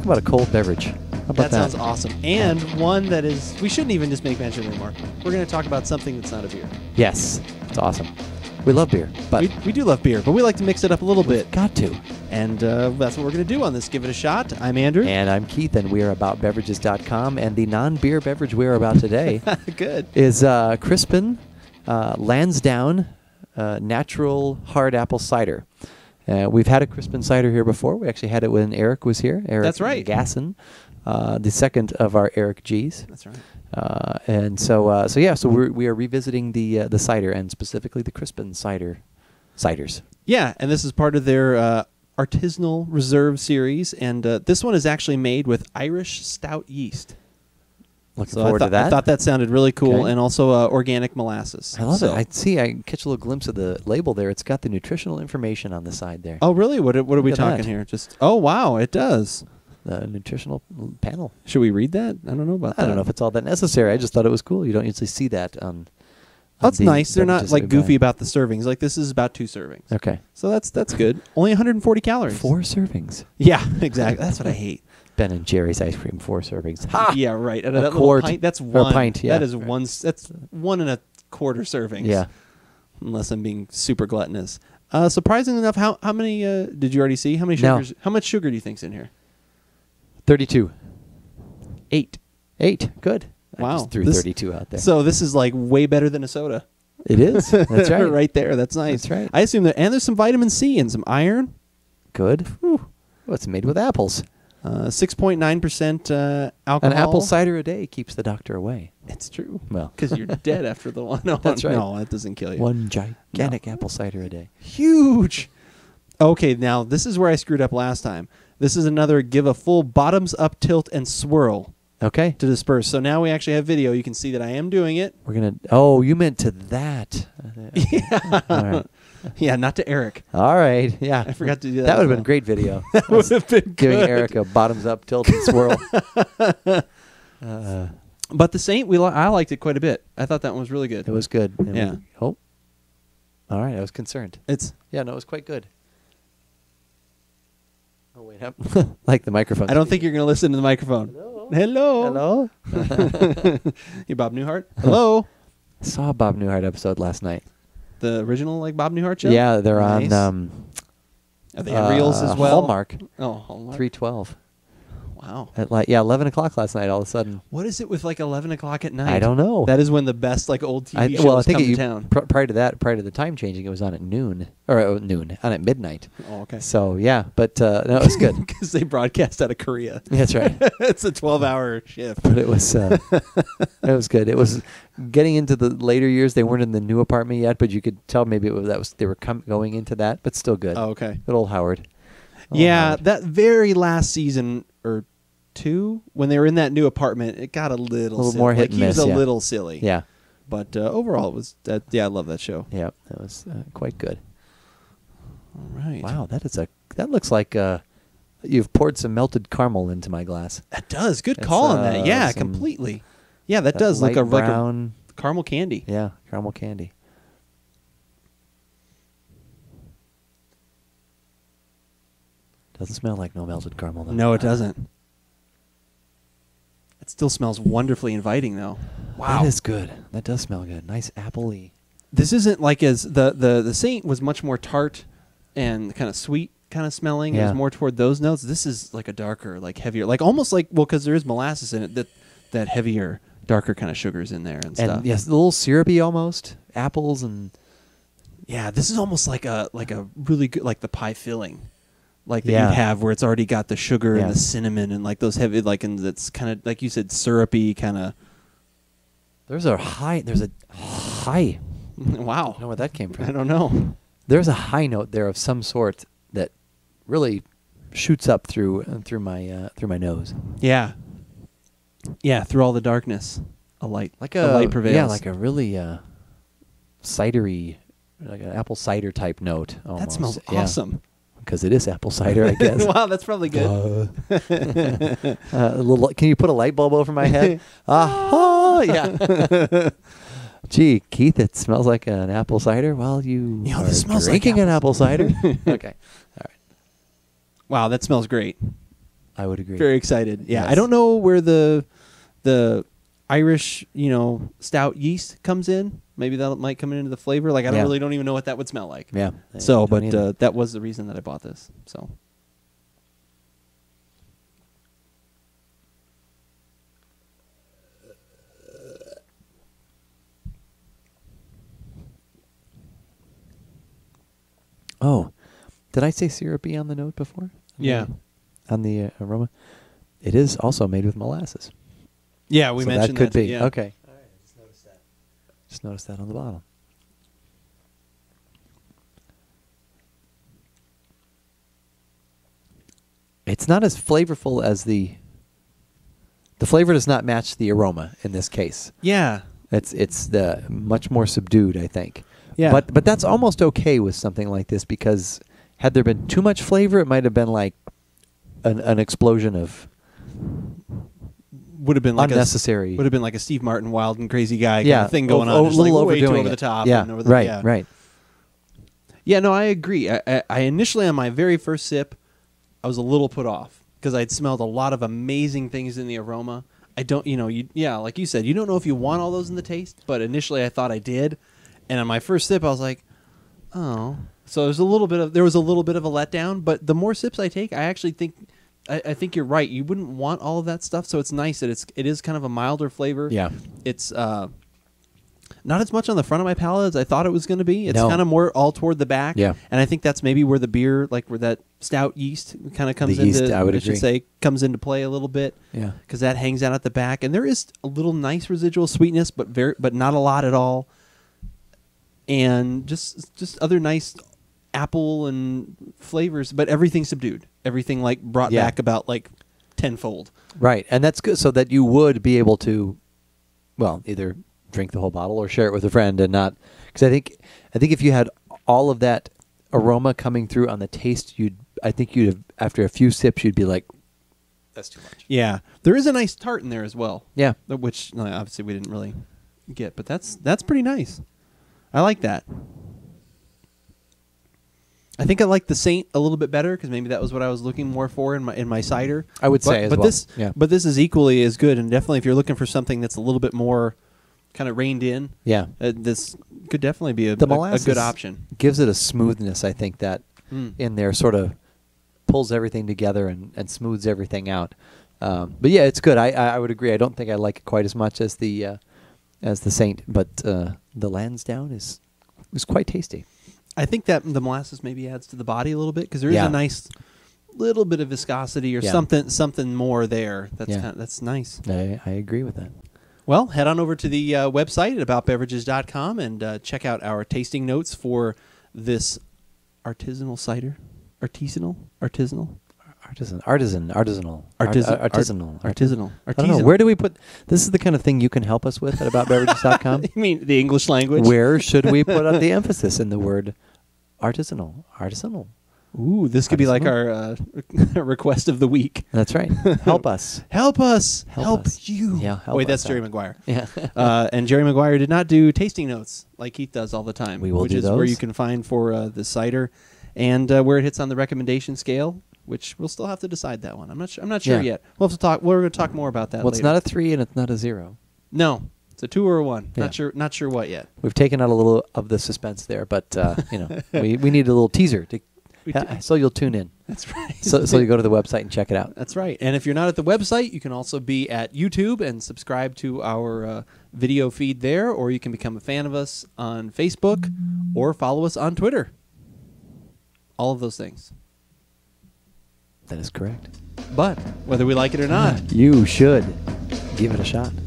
talk about a cold beverage. How about that? That sounds awesome. And one that is, we shouldn't even just make mention anymore. We're going to talk about something that's not a beer. Yes, it's awesome. We love beer, but we do love beer, but we like to mix it up a little bit. Got to. And that's what we're going to do on this. Give it a shot. I'm Andrew. And I'm Keith, and we are aboutbeverages.com. And the non-beer beverage we are about today Good. is Crispin Lansdowne Natural Hard Apple Cider. We've had a Crispin cider here before. We actually had it when Eric was here. Eric That's right. Gasson, the second of our Eric G's. That's right. So we are revisiting the cider, and specifically the Crispin ciders. Yeah, and this is part of their artisanal reserve series, and this one is actually made with Irish stout yeast. Looking forward to that. I thought that sounded really cool, Okay. and also organic molasses. I love it. I catch a little glimpse of the label there. It's got the nutritional information on the side there. Oh, really? What are we Look at talking that. here? Oh, wow, it does. The nutritional panel. Should we read that? I don't know about that. I don't know if it's all that necessary. I just thought it was cool. You don't usually see that on. That's the nice. They're not beverages like we buy. goofy about the servings. Like this is about 2 servings. Okay. So that's good. Only 140 calories. 4 servings. Yeah, exactly. That's what I hate. Ben and Jerry's ice cream, 4 servings. Yeah, right. And A that little quart pint, that's or one. pint, yeah. That is one. That's 1 1/4 servings. Yeah. Unless I'm being super gluttonous. Surprisingly enough, how many did you already see? How many No. sugars? How much sugar do you think's in here? 32. 8. 8. Good. Wow. I just threw This- 32 out there. So this is like way better than a soda. It is. That's right. right there. That's nice. That's right. I assume that, and there's some vitamin C and some iron. Good. Whew. Oh, it's made with apples. 6.9% alcohol. An apple cider a day keeps the doctor away. It's true. Well, Because you're dead after the one. No, That's right. No, that doesn't kill you. one gigantic apple cider a day. Huge. Okay, now this is where I screwed up last time. This is another give a full bottoms up tilt and swirl Okay. to disperse. So now we actually have video. You can see that I am doing it. We're going to. Oh, you meant to that. Yeah. All right. Yeah, not to Eric. All right. Yeah. I forgot to do that. That would as have been a well. great video. That would have been Giving good. Eric a bottoms up tilt and swirl. But the Saint, I liked it quite a bit. I thought that one was really good. It was good. And Yeah. Oh. All right. I was concerned. Yeah, no, it was quite good. Oh, wait. Like the microphone. I don't think you're going to listen to the microphone. Hello. Hello? You Bob Newhart? Hello. I saw a Bob Newhart episode last night. The original like Bob Newhart show? Yeah, they're Nice. on Are they on Reels as well? Hallmark. Oh, Hallmark. 312. Wow. At 11 o'clock last night, all of a sudden. What is it with like 11 o'clock at night? I don't know. That is when the best like old TV shows I think come to town. prior to the time changing, it was on at noon. Or on at midnight. Oh, okay. So, yeah. But, no, it was good. Because they broadcast out of Korea. That's right. It's a 12-hour shift. But it was it was good. It was getting into the later years. They weren't in the new apartment yet, but you could tell maybe they were going into that, but still good. Oh, okay. Good old Howard. Yeah, Howard. that very last season or 2, when they were in that new apartment, it got a little silly. more hit like, and he was miss, a yeah. little silly. Yeah. But overall, it was that. Yeah, I love that show. Yeah, that was quite good. All right. Wow, that looks like you've poured some melted caramel into my glass. That does. Good It's, call on that. Yeah, some- completely. Yeah, that does look light like a brown. caramel candy. Yeah, caramel candy. Doesn't smell like no melted caramel though. No, it doesn't. It still smells wonderfully inviting, though. Wow. That is good. That does smell good. Nice appley. This isn't like as the Saint was much more tart and kind of sweet kind of smelling. It Yeah. was more toward those notes. This is like a darker, like heavier, like almost like, well, because there is molasses in it, that heavier, darker kind of sugars in there and stuff. And yes, a little syrupy almost. Apples and Yeah, this is almost like a really good, like the pie filling. Like that Yeah. you'd have where it's already got the sugar Yeah. and the cinnamon and like those heavy, like, and it's kind of, like you said, syrupy kind of. there's a high. Wow. I don't know where that came from. I don't know. There's a high note there of some sort that really shoots up through my nose. Yeah. Yeah, through all the darkness, a light prevails. Yeah, like a really cidery, like an apple cider type note. Almost. That smells Yeah. awesome. Because it is apple cider, I guess. Wow, that's probably good. Can you put a light bulb over my head? Aha! Yeah. Gee, Keith, it smells like an apple cider while you are this smells like drinking an apple cider. Okay. All right. Wow, that smells great. I would agree. Very excited. Yeah, Yes. I don't know where the Irish, stout yeast comes in. Maybe that might come into the flavor. Like I don't even know what that would smell like. Yeah. So, Don't either. but that was the reason that I bought this. So. Oh, did I say syrupy on the note before? Yeah. On the aroma? It is also made with molasses. Yeah, we So mentioned that could be. Yeah. Okay. All right, I just noticed that. Just noticed that on the bottle. It's not as flavorful as the flavor does not match the aroma in this case. Yeah. It's the much more subdued, I think. Yeah. But that's almost okay with something like this because had there been too much flavor, it might have been like an explosion of would have been like unnecessary. would have been like a Steve Martin wild and crazy guy kind Yeah, of thing going a on. Just little like way too overdoing over it. the top. Yeah, and over the, right, yeah. right. Yeah, no, I agree. I initially on my very first sip, I was a little put off because I'd smelled a lot of amazing things in the aroma. I don't, like you said, you don't know if you want all those in the taste, but initially I thought I did. And on my first sip, I was like, oh. So there was a little bit of a letdown, but the more sips I take, I actually think I think you're right. You wouldn't want all of that stuff, so it's nice that it is kind of a milder flavor. Yeah. It's not as much on the front of my palate as I thought it was going to be. It's No. kind of more all toward the back. Yeah. And I think that's maybe where the beer, like where that stout yeast kind of comes The yeast, into, I would should agree. say, comes into play a little bit. Yeah. Because that hangs out at the back, and there is a little nice residual sweetness, but not a lot at all. And just other nice apple and flavors, but everything subdued. Everything like brought Yeah. back about like tenfold. Right, and that's good so that you would be able to, well, either drink the whole bottle or share it with a friend and not, because I think if you had all of that aroma coming through on the taste, I think you'd have, after a few sips, you'd be like, that's too much. Yeah, there is a nice tart in there as well. Yeah. Which obviously we didn't really get, but that's pretty nice. I like that. I think I like the Saint a little bit better because maybe that was what I was looking more for in my cider. I would say as but well. This, Yeah. but this is equally as good, and definitely if you're looking for something that's a little bit more kind of reined in, Yeah. this could definitely be a The good molasses option. gives it a smoothness, I think, that in there sort of pulls everything together and smooths everything out. But yeah, it's good. I would agree. I don't think I like it quite as much as the Saint, but the Lansdowne is quite tasty. I think that the molasses maybe adds to the body a little bit because there is Yeah. a nice little bit of viscosity or Yeah. something more there. That's nice. I agree with that. Well, head on over to the website at aboutbeverages.com and check out our tasting notes for this artisanal cider. Artisanal. Artisanal. I don't know. Where do we put? This is the kind of thing you can help us with at aboutbeverages.com. You mean the English language? Where should we put up the emphasis in the word artisanal? Artisanal. Ooh, this could be like our request of the week. That's right. Help us. Help us. Help Help us. you. Yeah, help Wait, that's us Jerry out. Maguire. Yeah. And Jerry Maguire did not do tasting notes like Keith does all the time. We will which do is where those. you can find for the cider and where it hits on the recommendation scale, which we'll still have to decide that one. I'm not sure Yeah. yet. We'll have to talk. We're going to talk more about that. Well, it's later. not a 3 and it's not a 0. No, it's a 2 or a 1. Yeah. Not sure what yet. We've taken out a little of the suspense there, but we need a little teaser so you'll tune in. That's right. So you go to the website and check it out. That's right. And if you're not at the website, you can also be at YouTube and subscribe to our video feed there, or you can become a fan of us on Facebook or follow us on Twitter. All of those things. That is correct. But whether we like it or not, You should give it a shot.